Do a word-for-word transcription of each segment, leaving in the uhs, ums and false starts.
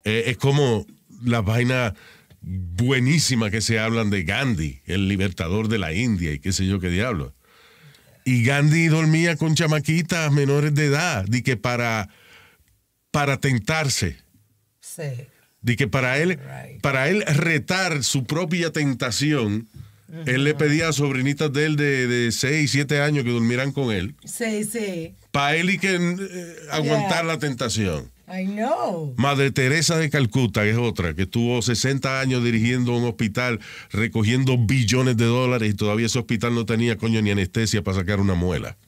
Eh, es como las vainas buenísimas que se hablan de Gandhi, el libertador de la India y qué sé yo qué diablo. Y Gandhi dormía con chamaquitas menores de edad, de que para, para tentarse. Sí. De que para él, Right. para él retar su propia tentación, uh-huh. él le pedía a sobrinitas de él de, de seis, siete años que durmieran con él. Sí, sí. Para él y que eh, aguantar Yeah. la tentación. I know. Madre Teresa de Calcuta, que es otra, que estuvo sesenta años dirigiendo un hospital, recogiendo billones de dólares y todavía ese hospital no tenía coño ni anestesia para sacar una muela.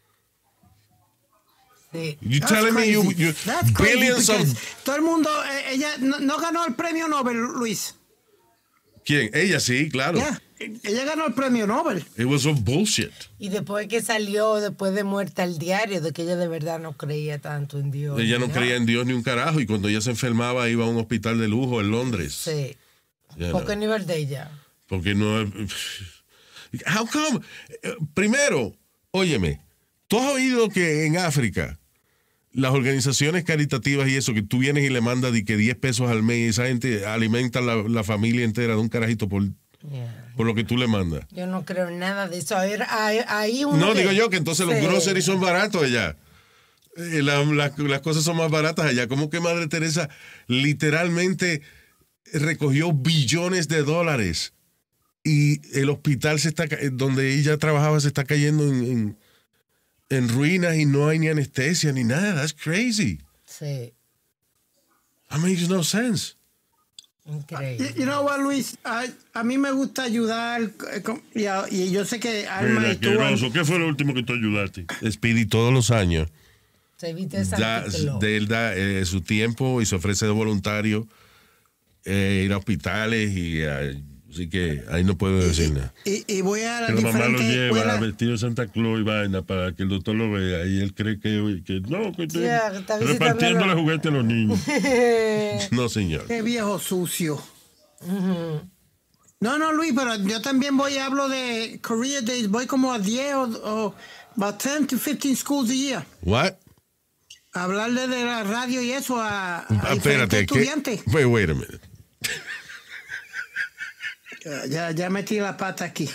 Sí. You That's telling me you, crazy. you That's crazy billions because of... todo el mundo, eh, ella no, no ganó el premio Nobel, Luis. ¿Quién? Ella sí, claro. Yeah. Ella ganó el premio Nobel. It was some bullshit. Y después que salió, después de muerta al diario, de que ella de verdad no creía tanto en Dios. Ella no ¿no? creía en Dios ni un carajo y cuando ella se enfermaba iba a un hospital de lujo en Londres. Sí. You ¿Por know. qué nivel de ella? Porque no... How come? Primero, óyeme, ¿tú has oído que en África las organizaciones caritativas y eso, que tú vienes y le mandas de que diez pesos al mes y esa gente alimenta la, la familia entera de un carajito por, Yeah. por lo que tú le mandas? Yo no creo en nada de eso. Ahí, ahí, ahí uno No, que- digo yo que entonces los Sí. groceries son baratos allá. Eh, la- la- las cosas son más baratas allá. ¿Cómo que Madre Teresa literalmente recogió billones de dólares y el hospital se está ca- donde ella trabajaba se está cayendo en, en, en ruinas y no hay ni anestesia ni nada? That's crazy. Sí. That makes no sense. Increíble. You, you know what, Luis? A, a mí me gusta ayudar eh, con- y, a- y yo sé que Alma Mira, y tú... asqueroso. ¿Qué fue lo último que tú ayudaste? Speedy todos los años Se viste de da, Santa Claus. de él da eh, su tiempo y se ofrece de voluntario eh, ir a hospitales y eh, así que ahí no puedo decir nada. Y, y voy a las Que la mamá lo diferentes lleva escuelas. vestido de Santa Claus y vaina para que el doctor lo vea. Y él cree que, que no, que estoy Yeah, que está repartiéndole visitando- juguetes a los niños. No, señor. Qué viejo sucio. No, no, Luis, pero yo también voy y hablo de career days. Voy como a diez o, o about ten to fifteen schools a year. What? A hablarle de la radio y eso a, a Ah, diferentes espérate, ¿qué? estudiantes. Wait, wait a minute. Ya, ya, ya metí la pata aquí.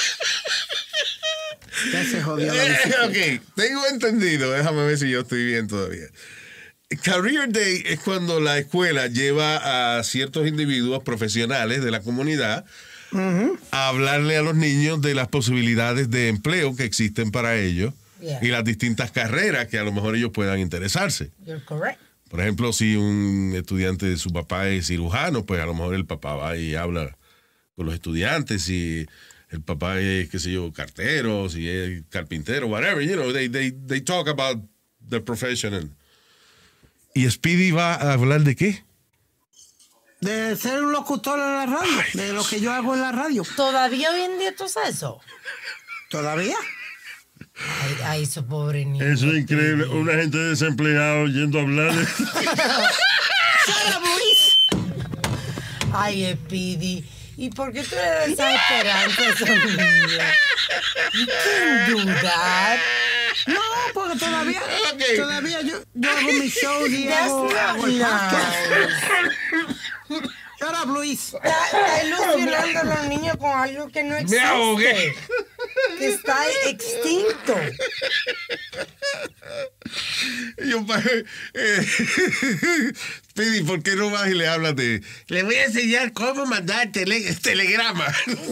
Ya se jodió la Eh, bicicleta. ok, tengo entendido. Déjame ver si yo estoy bien todavía. Career Day es cuando la escuela lleva a ciertos individuos profesionales de la comunidad a hablarle a los niños de las posibilidades de empleo que existen para ellos Yeah. y las distintas carreras que a lo mejor ellos puedan interesarse. You're correct. Por ejemplo, si un estudiante de su papá es cirujano, pues a lo mejor el papá va y habla con los estudiantes. Si el papá es, qué sé yo, cartero, si es carpintero, whatever, you know, they, they, they talk about the profession. and- ¿Y Speedy va a hablar de qué? De ser un locutor en la radio, de lo que yo hago en la radio. ¿Todavía hoy en día tú sabes eso? ¿Todavía? Ay, ay, eso pobre niño. Eso es increíble. Una gente desempleada yendo a hablar de... ¡Sara, Luis! Ay, Speedy. ¿Y por qué tú eres desesperante a esos niños? You can't do that. No, porque todavía, Ok. todavía yo, yo hago mis shows y That's hago, not hago el podcast. nice. Shut up, Luis. Está, está ilusionando a los niños con algo que no existe. ahogué. Que está extinto. Yo, pa- eh, Speedy, ¿por qué no vas y le hablas de... Le voy a enseñar cómo mandar tele- telegrama.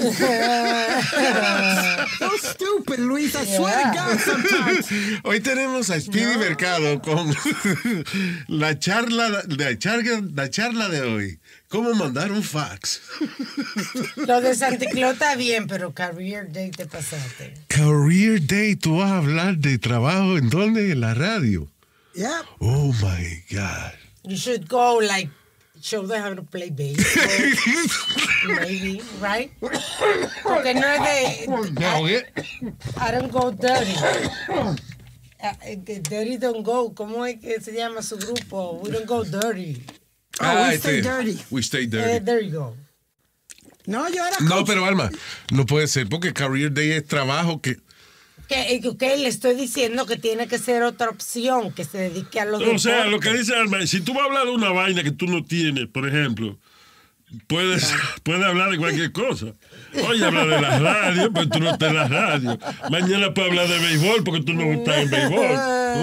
So stupid, Luis. I swear to God sometimes. Hoy tenemos a Speedy Mercado con la charla, la charla, la charla de hoy. ¿Cómo mandar un fax? Lo de Santa Claus está bien, pero Career Day te pasaste. Career Day, tú vas a hablar de trabajo en dónde? En la radio. Yeah. Oh my God. You should go, like, show them how to play baseball. Maybe, right? Porque no es de... Me ahogué. I don't go dirty. Uh, dirty don't go. ¿Cómo es que se llama su grupo? We don't go dirty. Oh, Ah, we stay dirty. We stay Eh, dirty. there you go. No, yo era No, coach. pero Alma, no puede ser porque Career Day es trabajo que... Que, que le estoy diciendo que tiene que ser otra opción, que se dedique a los O deportes. sea, lo que dice Alma, si tú vas a hablar de una vaina que tú no tienes, por ejemplo, puedes, puedes hablar de cualquier cosa. Hoy hablar de la radio, pero tú no estás en la radio. Mañana puedes hablar de béisbol porque tú no estás en béisbol.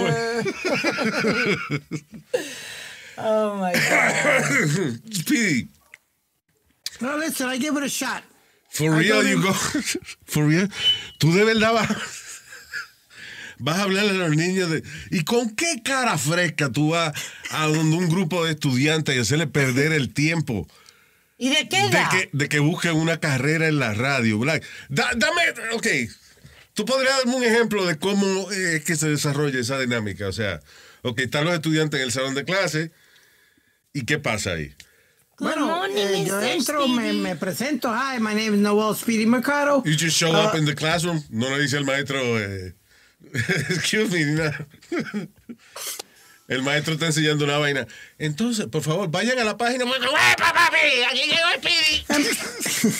Oh, my God. Speedy. No, listen, I give it a shot. For real, you go. For real. Tú de verdad vas, vas a hablarle a los niños de. ¿Y con qué cara fresca tú vas a donde un grupo de estudiantes y hacerle perder el tiempo? ¿Y de qué De edad? que, de que busquen una carrera en la radio. Like, da- dame. Ok. Tú podrías darme un ejemplo de cómo es que se desarrolla esa dinámica. O sea, ok, están los estudiantes en el salón de clase. ¿Y qué pasa ahí? Bueno, morning, eh, yo mister entro, me, Speedy. me presento. Hi, my name is Noel Speedy Mercado. You just show Uh, up in the classroom. No le dice el maestro, eh, excuse me, ni nada. El maestro está enseñando una vaina. Entonces, por favor, vayan a la página. ¡Uepa, papi! ¡Aquí llegó el Speedy!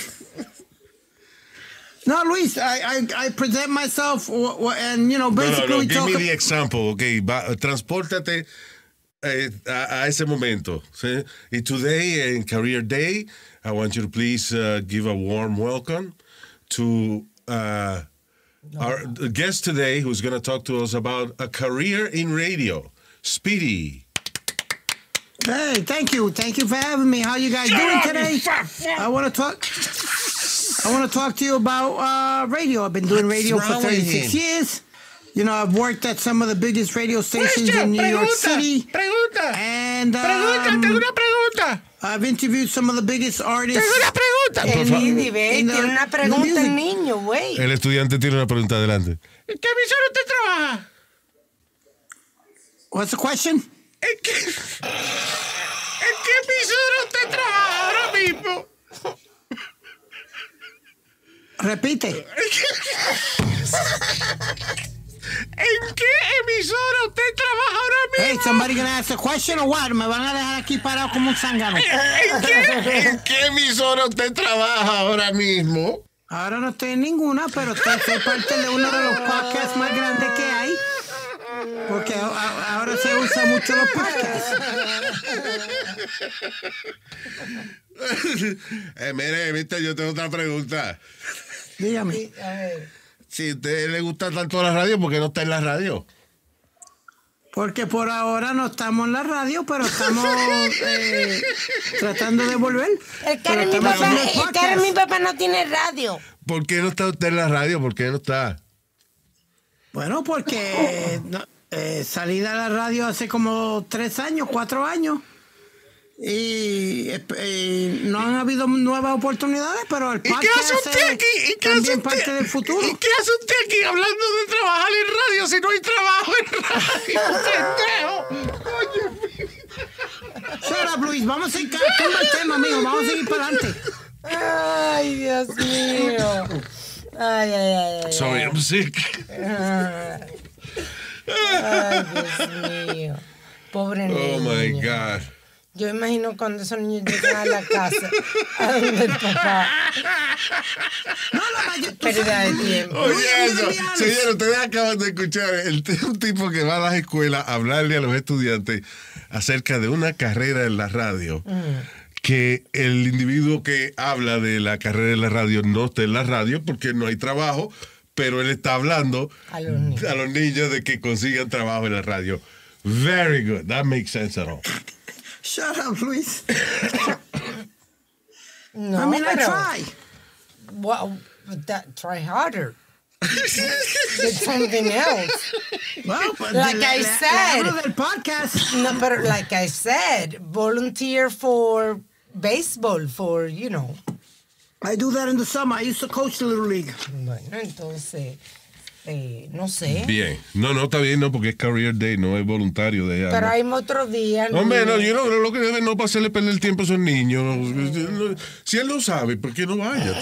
No, Luis, I, I, I present myself w- w- and, you know, No, no, basically no. we Give talk... me the example, okay? Va, transpórtate eh, a, a ese momento. ¿Sí? Y today, in Career Day, I want you to please uh, give a warm welcome to uh, our guest today who's going to talk to us about a career in radio. Speedy. Hey, thank you. Thank you for having me. How you guys doing today? I want to talk... I want to talk to you about uh, radio. I've been doing radio What's for wrong with thirty-six him? years. You know, I've worked at some of the biggest radio stations in New York City. Pregunta. And um, pregunta. I've interviewed some of the biggest artists. pregunta. Por favor. Speedy, ve, in the- tiene una in the pregunta music. el niño, güey. El estudiante tiene una pregunta adelante. ¿En qué emisora usted trabaja? What's the question? ¿En qué, ¿En qué emisora usted trabaja ahora mismo? Repite. ¿En qué emisora usted trabaja ahora Hey, mismo? somebody gonna ask a question or what? Me van a dejar aquí parado como un zángano. ¿En qué? ¿En qué emisora usted trabaja ahora mismo? Ahora no estoy en ninguna, pero estoy, soy parte de uno de los podcasts más grandes que hay. Porque a- a- ahora se usa mucho los podcasts. eh, mire, viste, yo tengo otra pregunta. Dígame. A ver. Si a usted le gusta tanto la radio, ¿por qué no está en la radio? Porque por ahora no estamos en la radio, pero estamos eh, tratando de volver. El Pero cara de mi estamos papá, haciendo el el cara de podcast. mi papá no tiene radio. ¿Por qué no está usted en la radio? ¿Por qué no está? Bueno, porque no, eh, salí de la radio hace como tres años, cuatro años. Y eh, eh, no han habido nuevas oportunidades, pero el ¿Y qué podcast hace usted es aquí? ¿Y qué hace también usted? parte del futuro. ¿Y qué hace usted aquí hablando de trabajar en radio si no hay trabajo en radio? ¡Pendejo! Shut up, Luis. Vamos a ir con el tema, amigo. Vamos a seguir para adelante. Ay, Dios mío. Ay, ay, ay, ay. Sorry, I'm sick. Ay, Dios mío. Pobre niño. Oh, my God. Yo imagino cuando esos niños llegan a la casa, a donde el papá. No, la mayor... Pérdida de tiempo. Oye, Luis, eso. Luis, Luis. Señores, ustedes acaban de escuchar el, un tipo que va a las escuelas a hablarle a los estudiantes acerca de una carrera en la radio. Que el individuo que habla de la carrera en la radio no está en la radio porque no hay trabajo, pero él está hablando A los niños. a los niños de que consigan trabajo en la radio. Very good. That makes sense at all. Shut up, Luis. No, I mean, I pero, try. Well, but that, try harder. Get something else. Well, but Like le- I le- le said. hablo del podcast. No, but like I said, volunteer for baseball, for, you know. I do that in the summer. I used to coach the Little League. Bueno, entonces, eh, no sé. Bien. No, no, está bien, no, porque es Career Day, no es voluntario de ella. Pero ¿no? hay otro día. Hombre, no, Luis. yo no, lo que debe no para hacerle perder el tiempo a esos niños. Si él lo sabe, ¿por qué no vaya?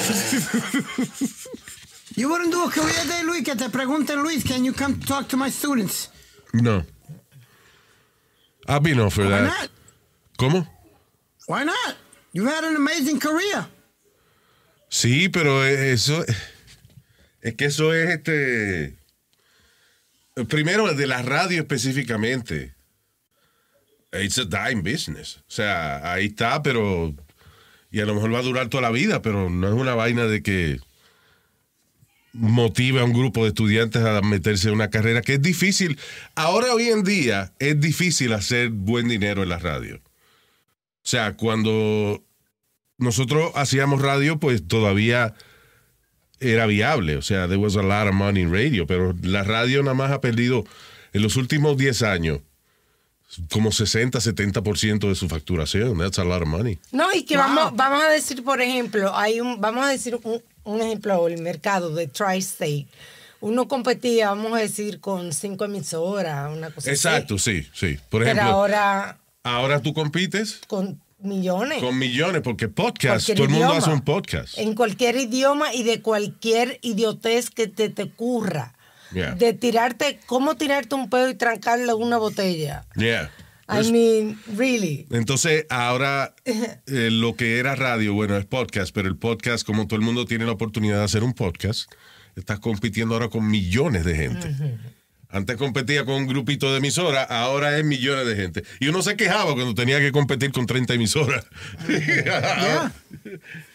You wouldn't do a career day, Luis, que te pregunten, Luis, can you come talk to my students? No. I've been offered Why that. not? ¿Cómo? Why not? You had an amazing career. Sí, pero eso Es que eso es este... Primero, de la radio específicamente. It's a dime business. O sea, ahí está, pero... Y a lo mejor va a durar toda la vida, pero no es una vaina de que motive a un grupo de estudiantes a meterse en una carrera que es difícil. Ahora, hoy en día, es difícil hacer buen dinero en la radio. O sea, cuando nosotros hacíamos radio, pues todavía era viable. O sea, there was a lot of money in radio, pero la radio nada más ha perdido en los últimos diez años como sesenta, setenta por ciento de su facturación. That's a lot of money. No, y que Wow. vamos, vamos a decir, por ejemplo, hay un, vamos a decir un, un ejemplo, el mercado de Tri-State. Uno competía, vamos a decir, con cinco emisoras, una cosa Exacto, así. sí, sí. Por Pero ejemplo, ahora ahora tú compites con millones. con millones, porque podcast, Cualquier todo el mundo idioma. hace un podcast. En cualquier idioma y de cualquier idiotez que te, te ocurra. Yeah. De tirarte, ¿cómo tirarte un pedo y trancarle una botella? Yeah. I Pues, mean, really. entonces, ahora eh, lo que era radio, bueno, es podcast, pero el podcast, como todo el mundo tiene la oportunidad de hacer un podcast, estás compitiendo ahora con millones de gente. Uh-huh. Antes competía con un grupito de emisoras, ahora es millones de gente. Y uno se quejaba cuando tenía que competir con treinta emisoras. Yeah.